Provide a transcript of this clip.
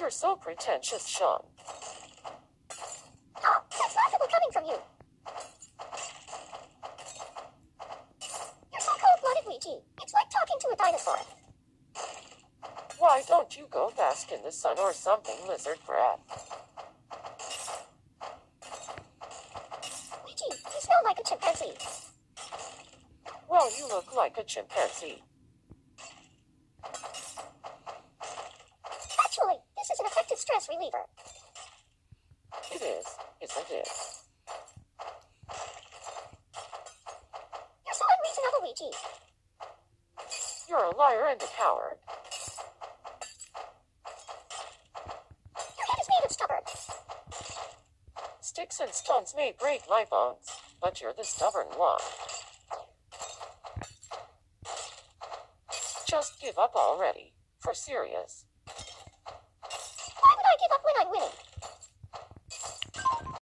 You're so pretentious, Sean. Oh, that's laughable coming from you. You're so cold-blooded, Luigi. It's like talking to a dinosaur. Why don't you go bask in the sun or something, lizard brat? Luigi, you smell like a chimpanzee. Well, you look like a chimpanzee. Actually, this is an effective stress reliever. It is, isn't it? You're so unreasonable, Luigi. You're a liar and a coward. Your head is made of stubborn. Sticks and stones may break my bones, but you're the stubborn one. Just give up already, for serious.